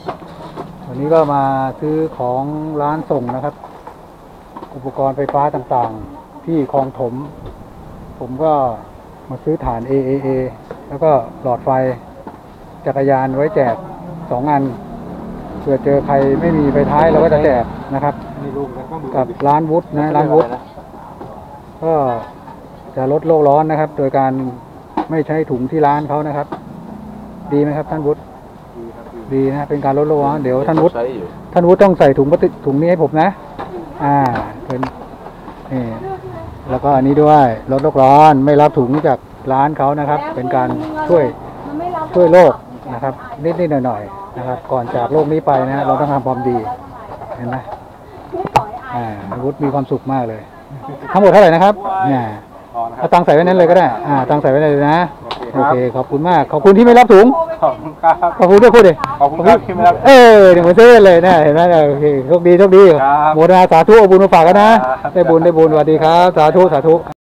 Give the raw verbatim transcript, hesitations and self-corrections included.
วันนี้ก็มาซื้อของร้านส่งนะครับ อุปกรณ์ไฟฟ้าต่างๆที่คลองถม ผมก็มาซื้อฐาน เอ เอ เอ แล้วก็หลอดไฟจักรยานไว้แจกสองอันเผื่อเจอใครไม่มีไฟท้ายเราก็จะแจกนะครับกับร้านวุฒนะร้านวุฒก็จะลดโลกร้อนนะครับ โดยการไม่ใช้ถุงที่ร้านเขานะครับ ดีไหมครับท่านวุฒิดีนะเป็นการลดโลกร้อนเดี๋ยวท่านวุฒิท่านวุฒิต้องใส่ถุงพลาสติกถุงนี้ให้ผมนะอ่าเป็นนี่แล้วก็อันนี้ด้วยลดโลกร้อนไม่รับถุงจากร้านเขานะครับ เป็นการช่วยช่วยโลกนะครับนิดๆหน่อยๆนะครับ ก่อนจากโลกนี้ไปนะ เราต้องทำความดีเห็นไหมอ่าวุฒิมีความสุขมากเลยทั้งหมดเท่าไหร่นะครับเนี่ยเอาตังค์ใส่ไว้นั้นเลยก็ได้อ่าตังค์ใส่ไว้เลยนะโอเคขอบคุณมากขอบคุณที่ไม่รับถุงขอบคุณครับขอบคุณด้วยพูดดิขอบคุณครับที่ไม่รับเออเดี๋ยวมาซื้อเลยนะเห็นไหมโอเคโชคดีโชคดีโมทนาสาธุเอาบุญมาฝากกันนะได้บุญได้บุญสวัสดีครับสาธุสาธุ